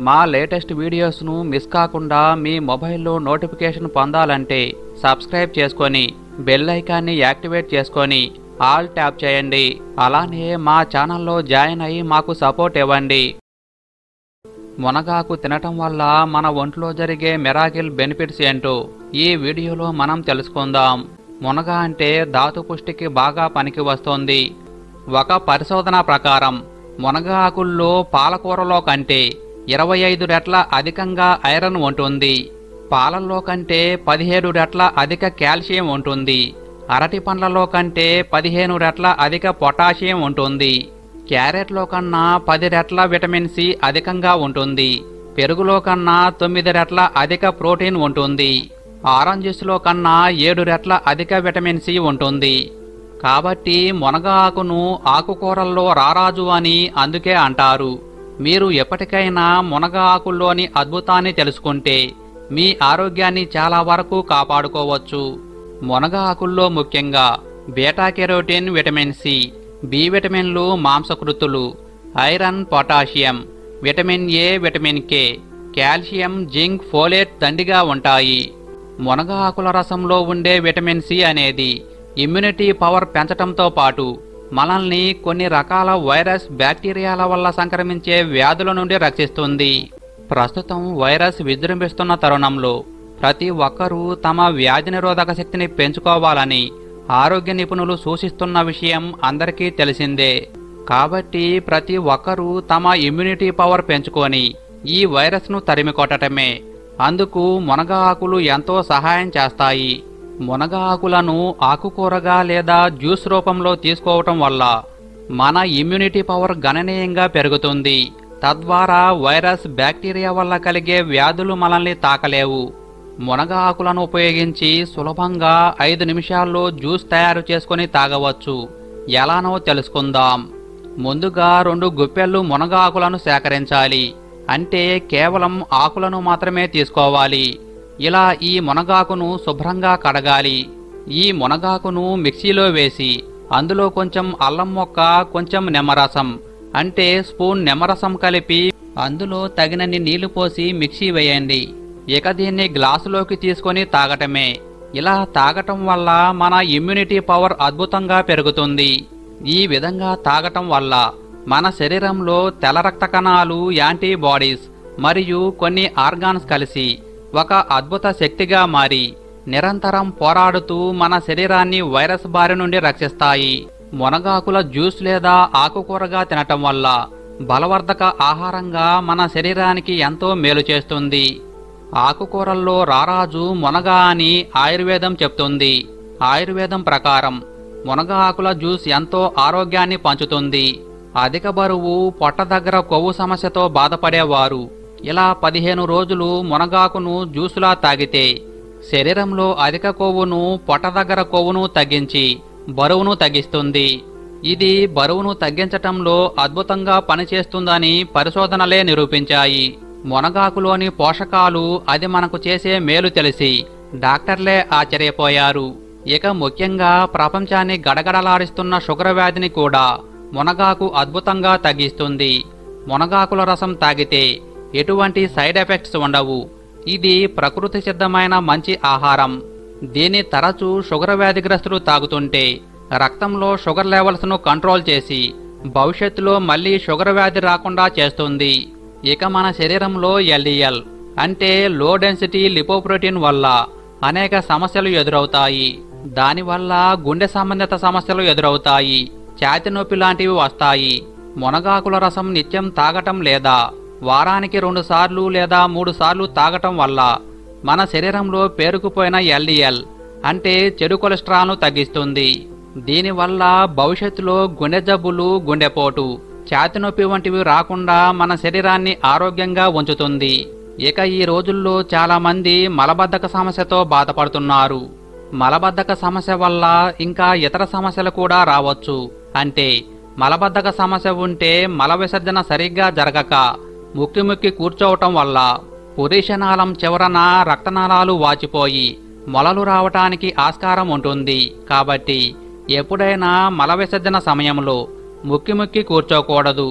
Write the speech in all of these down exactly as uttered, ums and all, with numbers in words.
మా latest వీడియోస్ను miss కాకుండా మీ మొబైల్లో నోటిఫికేషన్ పొందాలంటే సబ్స్క్రైబ్ చేసుకొని బెల్ ఐకాన్ని యాక్టివేట్ చేసుకొని ఆల్ ట్యాప్ చేయండి. అలానే మా ఛానల్లో జాయిన్ అయ్యి మాకు సపోర్ట్ ఇవ్వండి. మునగాకు తినటం వల్ల మన ఒంట్లో జరిగే మిరాకిల్ బెనిఫిట్స్ ఏంటో ఈ వీడియోలో మనం తెలుసుకుందాం. మునగ అంటే ధాతు పుష్టికి బాగా పనికి వస్తుంది. ఒక పరిశోధన ప్రకారం మునగ ఆకుల్లో పాలకూరలో కంటే ఇరవై ఐదు రెట్ల అధికంగా ఐరన్ ఉంటుంది. పాలల్లో కంటే పదిహేడు రెట్ల అధిక కాల్షియం ఉంటుంది. అరటి పండ్లలో కంటే పదిహేను రెట్ల అధిక పొటాషియం ఉంటుంది. క్యారెట్లో కన్నా పది రెట్ల విటమిన్ సి అధికంగా ఉంటుంది. పెరుగులో కన్నా తొమ్మిది రెట్ల అధిక ప్రోటీన్ ఉంటుంది. ఆరెంజెస్లో కన్నా ఏడు రెట్ల అధిక విటమిన్ సి ఉంటుంది. కాబట్టి మునగ ఆకును ఆకుకూరల్లో రారాజు అని అందుకే అంటారు. మీరు ఎప్పటికైనా మునగ ఆకుల్లోని అద్భుతాన్ని తెలుసుకుంటే మీ ఆరోగ్యాన్ని చాలా వరకు కాపాడుకోవచ్చు. మునగ ఆకుల్లో ముఖ్యంగా beta carotene, vitamin C, B విటమిన్లు, మాంసకృతులు, iron, potassium, vitamin A, vitamin K, calcium, zinc, folate దండిగా ఉంటాయి. మునగ ఆకుల రసంలో ఉండే విటమిన్ సి అనేది ఇమ్యూనిటీ పవర్ పెంచటంతో పాటు మనల్ని కొన్ని రకాల వైరస్, బ్యాక్టీరియాల వల్ల సంక్రమించే వ్యాధుల నుండి రక్షిస్తుంది. ప్రస్తుతం వైరస్ విజృంభిస్తున్న తరుణంలో ప్రతి ఒక్కరూ తమ వ్యాధి నిరోధక శక్తిని పెంచుకోవాలని ఆరోగ్య నిపుణులు సూచిస్తున్న విషయం అందరికీ తెలిసిందే. కాబట్టి ప్రతి ఒక్కరూ తమ ఇమ్యూనిటీ పవర్ పెంచుకొని ఈ వైరస్ను తరిమికొట్టడమే. అందుకు మునగ ఆకులు ఎంతో సహాయం చేస్తాయి. మునగ ఆకులను ఆకుకూరగా లేదా జ్యూస్ రూపంలో తీసుకోవటం వల్ల మన ఇమ్యూనిటీ పవర్ గణనీయంగా పెరుగుతుంది. తద్వారా వైరస్, బ్యాక్టీరియా వల్ల కలిగే వ్యాధులు మనల్ని తాకలేవు. మునగ ఆకులను ఉపయోగించి సులభంగా ఐదు నిమిషాల్లో జ్యూస్ తయారు చేసుకొని తాగవచ్చు. ఎలానో తెలుసుకుందాం. ముందుగా రెండు గుప్పెళ్ళు మునగ ఆకులను సేకరించాలి. అంటే కేవలం ఆకులను మాత్రమే తీసుకోవాలి. ఇలా ఈ మునగాకును శుభ్రంగా కడగాలి. ఈ మునగాకును మిక్సీలో వేసి అందులో కొంచెం అల్లం మొక్క, కొంచెం నిమ్మరసం అంటే స్పూన్ నిమ్మరసం కలిపి అందులో తగినన్ని నీళ్లు పోసి మిక్సీ వేయండి. ఇక దీన్ని గ్లాసులోకి తీసుకొని తాగటమే. ఇలా తాగటం వల్ల మన ఇమ్యూనిటీ పవర్ అద్భుతంగా పెరుగుతుంది. ఈ విధంగా తాగటం వల్ల మన శరీరంలో తెల్ల రక్త కణాలు, యాంటీబాడీస్ మరియు కొన్ని ఆర్గాన్స్ కలిసి ఒక అద్భుత శక్తిగా మారి నిరంతరం పోరాడుతూ మన శరీరాన్ని వైరస్ బారి నుండి రక్షిస్తాయి. మునగాకుల జ్యూస్ లేదా ఆకుకూరగా తినటం వల్ల బలవర్ధక ఆహారంగా మన శరీరానికి ఎంతో మేలు చేస్తుంది. ఆకుకూరల్లో రారాజు మునగ అని ఆయుర్వేదం చెప్తుంది. ఆయుర్వేదం ప్రకారం మునగ ఆకుల జ్యూస్ ఎంతో ఆరోగ్యాన్ని పంచుతుంది. అధిక బరువు, పొట్ట దగ్గర కొవ్వు సమస్యతో బాధపడేవారు ఇలా పదిహేను రోజులు మునగాకును జ్యూసులా తాగితే శరీరంలో అధిక కొవ్వును, పొట్ట దగ్గర కొవ్వును తగ్గించి బరువును తగ్గిస్తుంది. ఇది బరువును తగ్గించటంలో అద్భుతంగా పనిచేస్తుందని పరిశోధనలే నిరూపించాయి. మునగాకులోని పోషకాలు, అది మనకు చేసే మేలు తెలిసి డాక్టర్లే ఆశ్చర్యపోయారు. ఇక ముఖ్యంగా ప్రపంచాన్ని గడగడలాడిస్తున్న షుగర్ వ్యాధిని కూడా మునగాకు అద్భుతంగా తగ్గిస్తుంది. మునగాకుల రసం తాగితే ఎటువంటి సైడ్ ఎఫెక్ట్స్ ఉండవు. ఇది ప్రకృతి సిద్ధమైన మంచి ఆహారం. దీన్ని తరచూ షుగర్ వ్యాధిగ్రస్తులు తాగుతుంటే రక్తంలో షుగర్ లెవెల్స్ను కంట్రోల్ చేసి భవిష్యత్తులో మళ్ళీ షుగర్ వ్యాధి రాకుండా చేస్తుంది. ఇక మన శరీరంలో ఎల్డిఎల్ అంటే లో డెన్సిటీ లిపోప్రోటీన్ వల్ల అనేక సమస్యలు ఎదురవుతాయి. దానివల్ల గుండె సంబంధిత సమస్యలు ఎదురవుతాయి. ఛాతీ నొప్పి లాంటివి వస్తాయి. మునగాకుల రసం నిత్యం తాగటం లేదా వారానికి రెండు సార్లు లేదా మూడు సార్లు తాగటం వల్ల మన శరీరంలో పేరుకుపోయిన ఎల్డిఎల్ అంటే చెడు కొలెస్ట్రాల్ను తగ్గిస్తుంది. దీనివల్ల భవిష్యత్తులో గుండె జబ్బులు, గుండెపోటు, ఛాతీ నొప్పి వంటివి రాకుండా మన శరీరాన్ని ఆరోగ్యంగా ఉంచుతుంది. ఇక ఈ రోజుల్లో చాలా మంది మలబద్ధక సమస్యతో బాధపడుతున్నారు. మలబద్ధక సమస్య వల్ల ఇంకా ఇతర సమస్యలు కూడా రావచ్చు. అంటే మలబద్ధక సమస్య ఉంటే మల విసర్జన సరిగ్గా జరగక ముక్కి ముక్కి కూర్చోవటం వల్ల పురీషనాళం చివరన రక్తనాళాలు వాచిపోయి మొలలు రావటానికి ఆస్కారం ఉంటుంది. కాబట్టి ఎప్పుడైనా మల విసర్జన సమయంలో ముక్కి ముక్కి కూర్చోకూడదు.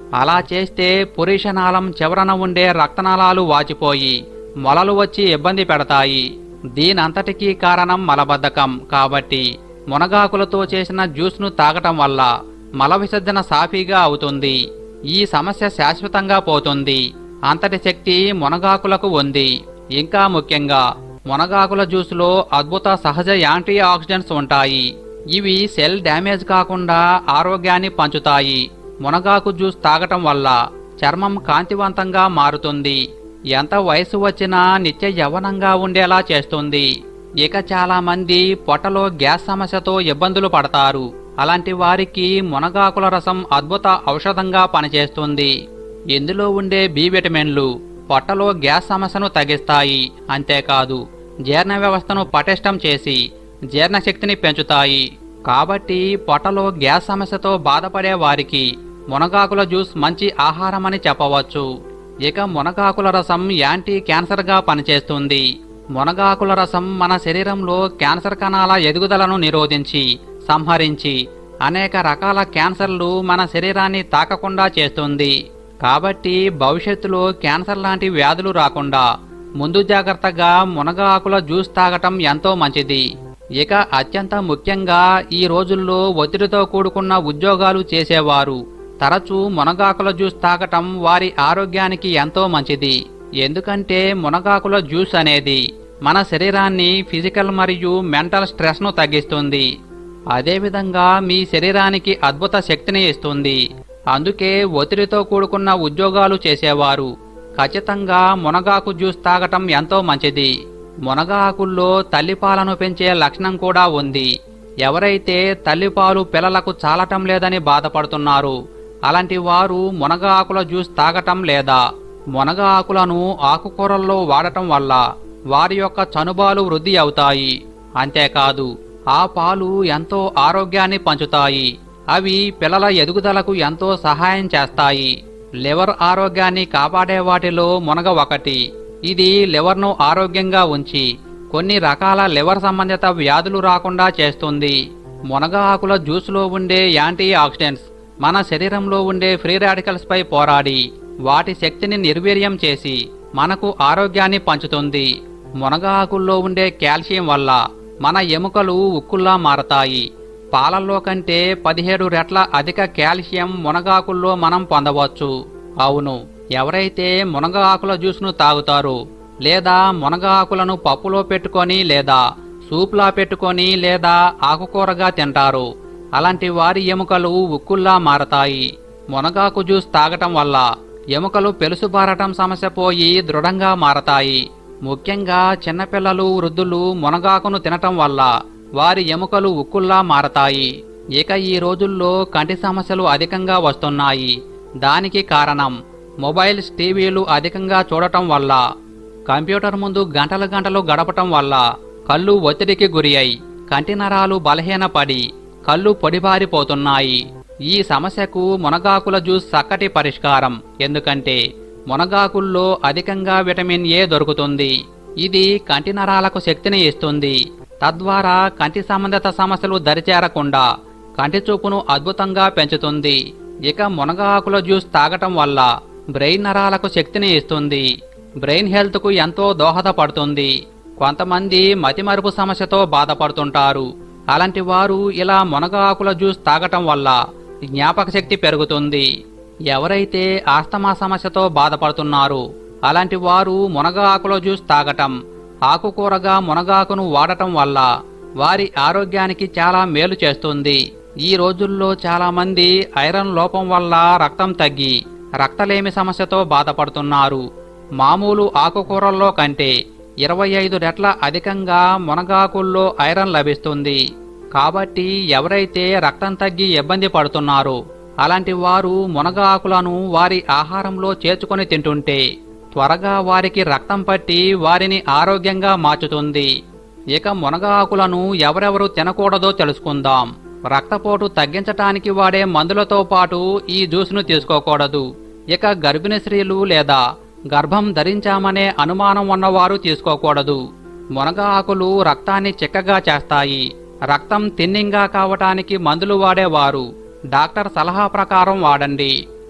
అలా చేస్తే పురీషనాళం చివరన ఉండే రక్తనాళాలు వాచిపోయి మొలలు వచ్చి ఇబ్బంది పెడతాయి. దీనంతటికీ కారణం మలబద్ధకం. కాబట్టి మునగాకులతో చేసిన జ్యూస్ను తాగటం వల్ల మల విసర్జన సాఫీగా అవుతుంది. ఈ సమస్య శాశ్వతంగా పోతుంది. అంతటి శక్తి మునగాకులకు ఉంది. ఇంకా ముఖ్యంగా మునగాకుల జ్యూస్లో అద్భుత సహజ యాంటీ ఆక్సిడెంట్స్ ఉంటాయి. ఇవి సెల్ డ్యామేజ్ కాకుండా ఆరోగ్యాన్ని పంచుతాయి. మునగాకు జ్యూస్ తాగటం వల్ల చర్మం కాంతివంతంగా మారుతుంది. ఎంత వయసు వచ్చినా నిత్య యవ్వనంగా ఉండేలా చేస్తుంది. ఇక చాలా మంది పొట్టలో గ్యాస్ సమస్యతో ఇబ్బందులు పడతారు. అలాంటి వారికి మునగాకుల రసం అద్భుత ఔషధంగా పనిచేస్తుంది. ఇందులో ఉండే బి విటమిన్లు పొట్టలో గ్యాస్ సమస్యను తగ్గిస్తాయి. అంతేకాదు జీర్ణ వ్యవస్థను పటిష్టం చేసి జీర్ణశక్తిని పెంచుతాయి. కాబట్టి పొట్టలో గ్యాస్ సమస్యతో బాధపడే వారికి మునగాకుల జ్యూస్ మంచి ఆహారమని చెప్పవచ్చు. ఇక మునగాకుల రసం యాంటీ క్యాన్సర్గా పనిచేస్తుంది. మునగాకుల రసం మన శరీరంలో క్యాన్సర్ కణాల ఎదుగుదలను నిరోధించి సంహరించి అనేక రకాల క్యాన్సర్లు మన శరీరాన్ని తాకకుండా చేస్తుంది. కాబట్టి భవిష్యత్తులో క్యాన్సర్ లాంటి వ్యాధులు రాకుండా ముందు జాగ్రత్తగా మునగాకుల జ్యూస్ తాగటం ఎంతో మంచిది. ఇక అత్యంత ముఖ్యంగా ఈ రోజుల్లో ఒత్తిడితో కూడుకున్న ఉద్యోగాలు చేసేవారు తరచూ మునగాకుల జ్యూస్ తాగటం వారి ఆరోగ్యానికి ఎంతో మంచిది. ఎందుకంటే మునగాకుల జ్యూస్ అనేది మన శరీరాన్ని ఫిజికల్ మరియు మెంటల్ స్ట్రెస్ను తగ్గిస్తుంది. అదేవిధంగా మీ శరీరానికి అద్భుత శక్తిని ఇస్తుంది. అందుకే ఒత్తిడితో కూడుకున్న ఉద్యోగాలు చేసేవారు ఖచ్చితంగా మునగాకు జ్యూస్ తాగటం ఎంతో మంచిది. మునగాకుల్లో తల్లిపాలను పెంచే లక్షణం కూడా ఉంది. ఎవరైతే తల్లిపాలు పిల్లలకు చాలటం లేదని బాధపడుతున్నారో అలాంటి వారు మునగాకుల జ్యూస్ తాగటం లేదా మునగ ఆకులను ఆకుకూరల్లో వాడటం వల్ల వారి యొక్క చనుబాలు వృద్ధి అవుతాయి. అంతేకాదు ఆ పాలు ఎంతో ఆరోగ్యాన్ని పంచుతాయి. అవి పిల్లల ఎదుగుదలకు ఎంతో సహాయం చేస్తాయి. లివర్ ఆరోగ్యాన్ని కాపాడే వాటిలో మునగ ఒకటి. ఇది లివర్ను ఆరోగ్యంగా ఉంచి కొన్ని రకాల లివర్ సంబంధిత వ్యాధులు రాకుండా చేస్తుంది. మునగ ఆకుల జ్యూస్లో ఉండే యాంటీ ఆక్సిడెంట్స్ మన శరీరంలో ఉండే ఫ్రీ రాడికల్స్ పై పోరాడి వాటి శక్తిని నిర్వీర్యం చేసి మనకు ఆరోగ్యాన్ని పంచుతుంది. మునగ ఆకుల్లో ఉండే కాల్షియం వల్ల మన ఎముకలు ఉక్కుల్లా మారతాయి. పాలల్లో కంటే పదిహేడు రెట్ల అధిక కాల్షియం మునగాకుల్లో మనం పొందవచ్చు. అవును, ఎవరైతే మునగ ఆకుల జ్యూస్ను తాగుతారో లేదా మునగ ఆకులను పప్పులో పెట్టుకొని లేదా సూప్లా పెట్టుకొని లేదా ఆకుకూరగా తింటారో అలాంటి వారి ఎముకలు ఉక్కుల్లా మారతాయి. మునగాకు జ్యూస్ తాగటం వల్ల ఎముకలు పెలుసుబారటం సమస్య పోయి దృఢంగా మారతాయి. ముఖ్యంగా చిన్నపిల్లలు వృద్ధులు మునగాకును తినటం వల్ల వారి ఎముకలు ఉక్కుల్లా మారతాయి. ఇక ఈ రోజుల్లో కంటి సమస్యలు అధికంగా వస్తున్నాయి. దానికి కారణం మొబైల్స్ టీవీలు అధికంగా చూడటం వల్ల, కంప్యూటర్ ముందు గంటలు గంటలు గడపటం వల్ల కళ్ళు ఒత్తిడికి గురి అయి కంటి నరాలు బలహీనపడి కళ్ళు పొడిబారిపోతున్నాయి. ఈ సమస్యకు మునగాకుల జ్యూస్ చక్కటి పరిష్కారం. ఎందుకంటే మునగాకుల్లో అధికంగా విటమిన్ ఏ దొరుకుతుంది. ఇది కంటి నరాలకు శక్తిని ఇస్తుంది. తద్వారా కంటి సంబంధిత సమస్యలు దరిచేరకుండా కంటి చూపును అద్భుతంగా పెంచుతుంది. ఇక మునగ ఆకుల జ్యూస్ తాగటం వల్ల బ్రెయిన్ నరాలకు శక్తిని ఇస్తుంది. బ్రెయిన్ హెల్త్కు ఎంతో దోహదపడుతుంది. కొంతమంది మతిమరుపు సమస్యతో బాధపడుతుంటారు. అలాంటి వారు ఇలా మునగ ఆకుల జ్యూస్ తాగటం వల్ల జ్ఞాపక శక్తి పెరుగుతుంది. ఎవరైతే ఆస్తమా సమస్యతో బాధపడుతున్నారో అలాంటి వారు మునగ ఆకుల జ్యూస్ తాగటం, ఆకుకూరగా మునగాకును వాడటం వల్ల వారి ఆరోగ్యానికి చాలా మేలు చేస్తుంది. ఈ రోజుల్లో చాలా మంది ఐరన్ లోపం వల్ల రక్తం తగ్గి రక్తలేమి సమస్యతో బాధపడుతున్నారు. మామూలు ఆకుకూరల్లో కంటే ఇరవై ఐదు రెట్ల అధికంగా మునగాకుల్లో ఐరన్ లభిస్తుంది. కాబట్టి ఎవరైతే రక్తం తగ్గి ఇబ్బంది పడుతున్నారో అలాంటి వారు మునగ ఆకులను వారి ఆహారంలో చేర్చుకొని తింటుంటే త్వరగా వారికి రక్తం పట్టి వారిని ఆరోగ్యంగా మార్చుతుంది. ఇక మునగ ఆకులను ఎవరెవరు తినకూడదో తెలుసుకుందాం. రక్తపోటు తగ్గించటానికి వాడే మందులతో పాటు ఈ జ్యూస్ను తీసుకోకూడదు. ఇక గర్భిణీ స్త్రీలు లేదా గర్భం ధరించామనే అనుమానం ఉన్నవారు తీసుకోకూడదు. మునగ ఆకులు రక్తాన్ని చిక్కగా చేస్తాయి. రక్తం తిన్నింగా కావటానికి మందులు వాడేవారు డాక్టర్ సలహా ప్రకారం వాడండి.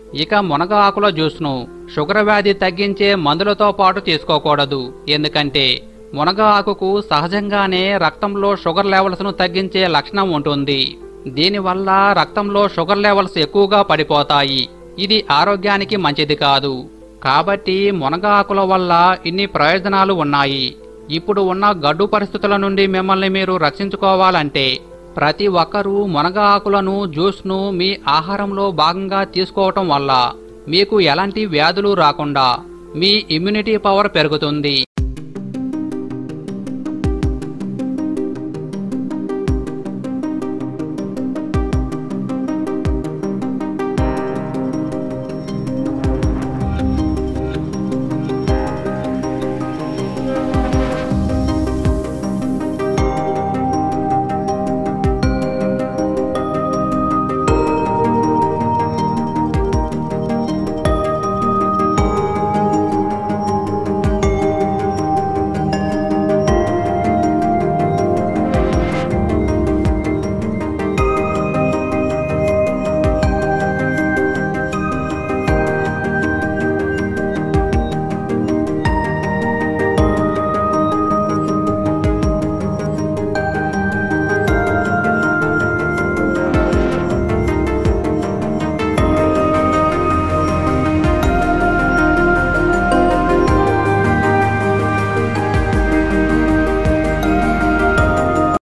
ఇక మునగ ఆకుల జ్యూస్ను షుగర్ వ్యాధి తగ్గించే మందులతో పాటు తీసుకోకూడదు. ఎందుకంటే మునగ ఆకుకు సహజంగానే రక్తంలో షుగర్ లెవెల్స్ను తగ్గించే లక్షణం ఉంటుంది. దీనివల్ల రక్తంలో షుగర్ లెవెల్స్ ఎక్కువగా పడిపోతాయి. ఇది ఆరోగ్యానికి మంచిది కాదు. కాబట్టి మునగ ఆకుల వల్ల ఇన్ని ప్రయోజనాలు ఉన్నాయి. ఇప్పుడు ఉన్న గడ్డు పరిస్థితుల నుండి మిమ్మల్ని మీరు రక్షించుకోవాలంటే ప్రతి ఒక్కరూ మునగ ఆకులను జ్యూస్ను మీ ఆహారంలో భాగంగా తీసుకోవటం వల్ల మీకు ఎలాంటి వ్యాధులు రాకుండా మీ ఇమ్యూనిటీ పవర్ పెరుగుతుంది.